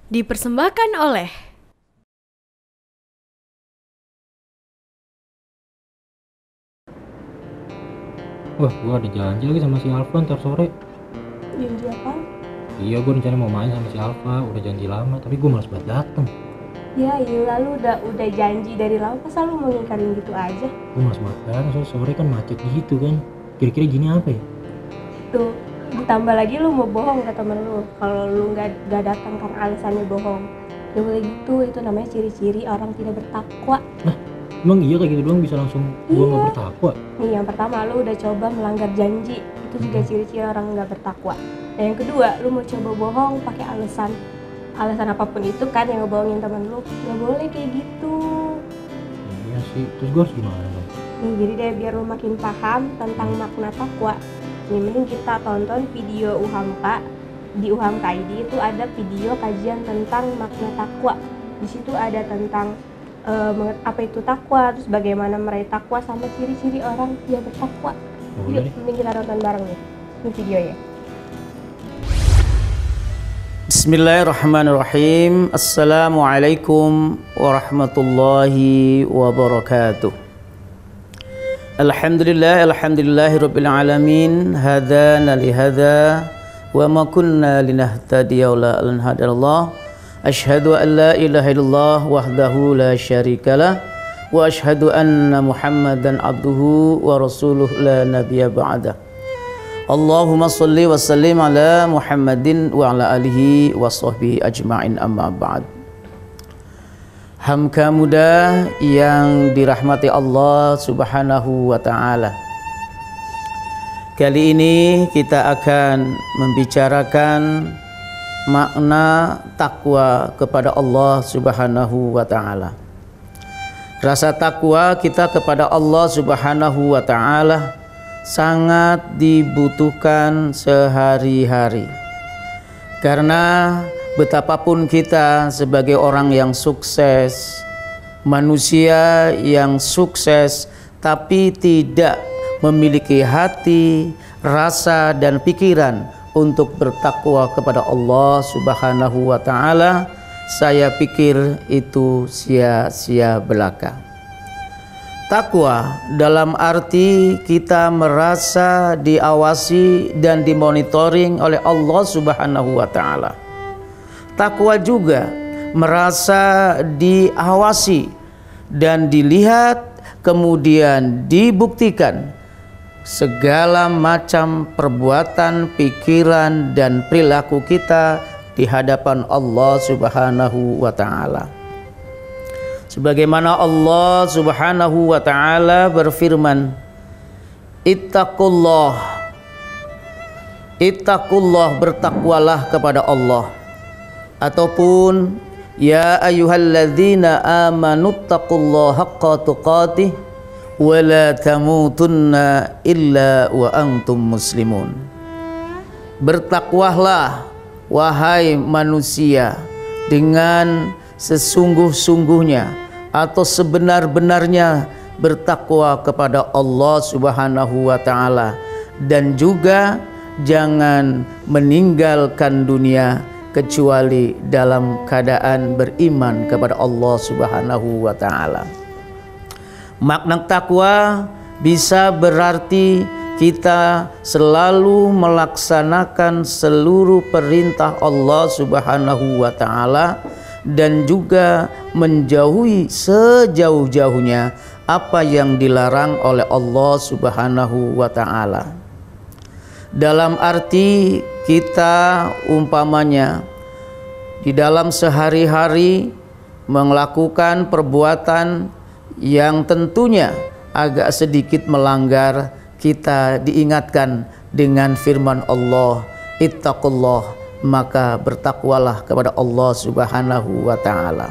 Dipersembahkan oleh Wah, gua ada janji lagi sama si Alfa ntar sore. Janji apa? Iya, gua rencana mau main sama si Alfa, udah janji lama, tapi gua malas banget dateng. Ya iya, lu udah janji dari lama, masa lu mau ngingkarin gitu aja? Gua malas banget dateng, soalnya sore kan macet gitu kan. Kira-kira gini apa ya? Tuh, ditambah lagi lu mau bohong ke temen lu kalau lu nggak datang karena alasannya bohong. Ya boleh gitu, itu namanya ciri-ciri orang tidak bertakwa. Emang iya kayak gitu doang bisa langsung gua Iya. nggak bertakwa? Nih, yang pertama lu udah coba melanggar janji, itu juga ciri-ciri orang nggak bertakwa. Dan yang kedua, lu mau coba bohong pakai alasan apapun itu kan yang ngebohongin temen lu. Nggak boleh kayak gitu. Iya sih, terus gua harus gimana dong? Nih, jadi deh biar lu makin paham tentang makna takwa, nih mending kita tonton video UHAMKA. Di UHAMKA ID itu ada video kajian tentang makna takwa. Di situ ada tentang apa itu takwa, terus bagaimana meraih takwa sama ciri-ciri orang yang bertakwa. Boleh Yuk, deh. mending kita tonton bareng nih. Ini videonya. Bismillahirrahmanirrahim. Assalamualaikum warahmatullahi wabarakatuh. Alhamdulillahirabbil alamin. Hadana li hadza wa ma kunna linahtadiya laula an hadallah. Asyhadu an la ilaha illallah wahdahu la syarikalah wa asyhadu anna Muhammadan abduhu wa rasuluh la nabiyya ba'dah. Allahumma salli wa sallim ala Muhammadin wa ala alihi wa sahbihi ajma'in, amma ba'd. Hamka muda yang dirahmati Allah subhanahu wa ta'ala, kali ini kita akan membicarakan makna takwa kepada Allah subhanahu wa ta'ala. Rasa takwa kita kepada Allah subhanahu wa ta'ala sangat dibutuhkan sehari-hari, karena betapapun kita sebagai orang yang sukses, manusia yang sukses tapi tidak memiliki hati, rasa dan pikiran untuk bertakwa kepada Allah subhanahu wa ta'ala, saya pikir itu sia-sia belaka. Takwa dalam arti kita merasa diawasi dan dimonitoring oleh Allah subhanahu wa ta'ala. Takwa juga merasa diawasi dan dilihat, kemudian dibuktikan segala macam perbuatan, pikiran dan perilaku kita di hadapan Allah subhanahu wa ta'ala. Sebagaimana Allah subhanahu wa ta'ala berfirman, Ittaqullah, bertakwalah kepada Allah. Ataupun ya ayyuhalladzina amanuttaqullaha haqqa tuqatih wa la tamutunna illa wa antum muslimun. Bertakwalah wahai manusia dengan sesungguh-sungguhnya atau sebenar-benarnya bertakwa kepada Allah subhanahu wa ta'ala, dan juga jangan meninggalkan dunia kecuali dalam keadaan beriman kepada Allah subhanahu wa ta'ala. Makna takwa bisa berarti kita selalu melaksanakan seluruh perintah Allah subhanahu wa ta'ala dan juga menjauhi sejauh-jauhnya apa yang dilarang oleh Allah subhanahu wa ta'ala. Dalam arti kita umpamanya di dalam sehari-hari melakukan perbuatan yang tentunya agak sedikit melanggar, kita diingatkan dengan firman Allah, Ittaqullah, maka bertakwalah kepada Allah subhanahu wa ta'ala.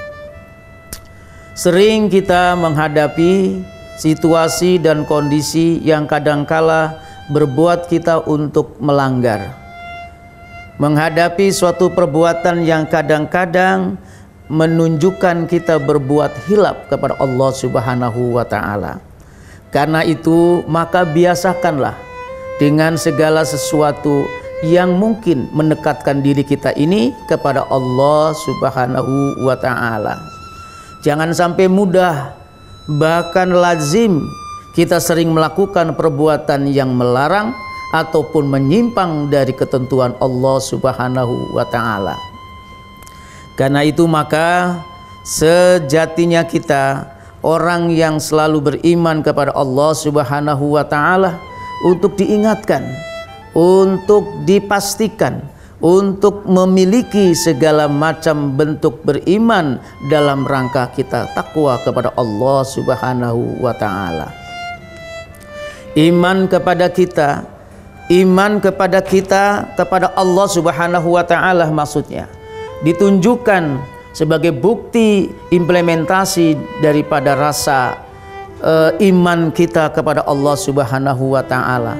Sering kita menghadapi situasi dan kondisi yang kadangkala berbuat kita untuk melanggar, menghadapi suatu perbuatan yang kadang-kadang menunjukkan kita berbuat hilaf kepada Allah subhanahu wa ta'ala. Karena itu maka biasakanlah dengan segala sesuatu yang mungkin mendekatkan diri kita ini kepada Allah Subhanahu wa Ta'ala. Jangan sampai mudah, bahkan lazim kita sering melakukan perbuatan yang melarang ataupun menyimpang dari ketentuan Allah Subhanahu wa Ta'ala. Karena itu maka sejatinya kita orang yang selalu beriman kepada Allah Subhanahu wa Ta'ala untuk diingatkan, untuk dipastikan, untuk memiliki segala macam bentuk beriman dalam rangka kita takwa kepada Allah Subhanahu wa Ta'ala. Iman kepada kita kepada Allah Subhanahu wa Ta'ala maksudnya ditunjukkan sebagai bukti implementasi daripada rasa iman kita kepada Allah Subhanahu wa Ta'ala.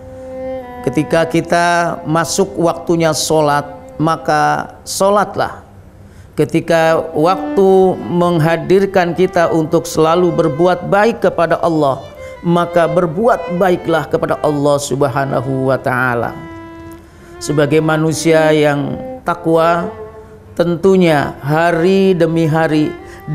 Ketika kita masuk waktunya sholat, maka sholatlah. Ketika waktu menghadirkan kita untuk selalu berbuat baik kepada Allah, maka berbuat baiklah kepada Allah Subhanahu wa Ta'ala. Sebagai manusia yang takwa, tentunya hari demi hari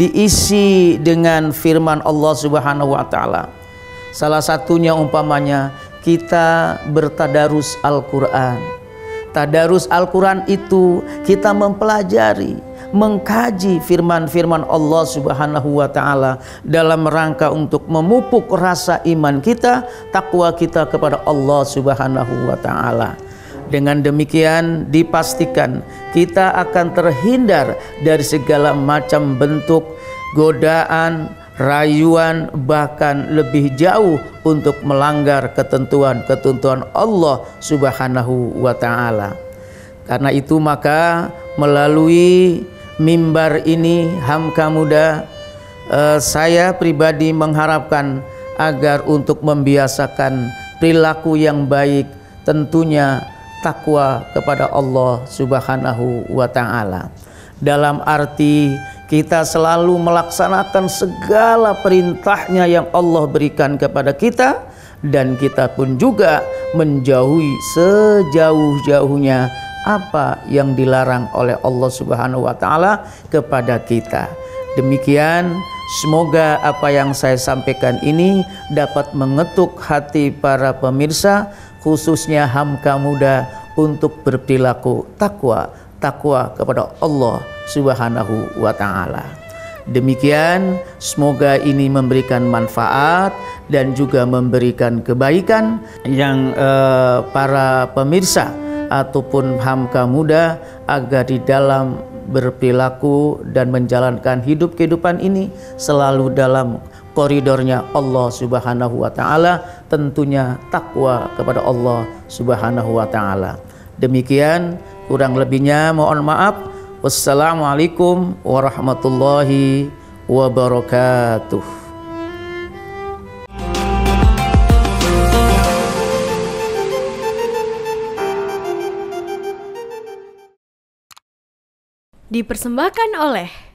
diisi dengan firman Allah Subhanahu wa Ta'ala. Salah satunya umpamanya kita bertadarus Al-Quran. Tadarus Al-Quran itu kita mempelajari, mengkaji firman-firman Allah Subhanahu wa Ta'ala dalam rangka untuk memupuk rasa iman kita, takwa kita kepada Allah Subhanahu wa Ta'ala. Dengan demikian dipastikan kita akan terhindar dari segala macam bentuk godaan, rayuan, bahkan lebih jauh untuk melanggar ketentuan-ketentuan Allah Subhanahu wa Ta'ala. Karena itu maka melalui mimbar ini Hamka Muda, saya pribadi mengharapkan agar untuk membiasakan perilaku yang baik, tentunya takwa kepada Allah Subhanahu wa Ta'ala. Dalam arti kita selalu melaksanakan segala perintahnya yang Allah berikan kepada kita, dan kita pun juga menjauhi sejauh-jauhnya apa yang dilarang oleh Allah Subhanahu wa Ta'ala kepada kita. Demikian, semoga apa yang saya sampaikan ini dapat mengetuk hati para pemirsa, khususnya Hamka Muda, untuk berperilaku takwa kepada Allah Subhanahu wa Ta'ala. Demikian, semoga ini memberikan manfaat dan juga memberikan kebaikan yang para pemirsa ataupun Hamka Muda agar di dalam berperilaku dan menjalankan hidup kehidupan ini selalu dalam koridornya Allah Subhanahu wa Ta'ala, tentunya takwa kepada Allah Subhanahu wa Ta'ala. Demikian, kurang lebihnya mohon maaf. Wassalamualaikum warahmatullahi wabarakatuh. Dipersembahkan oleh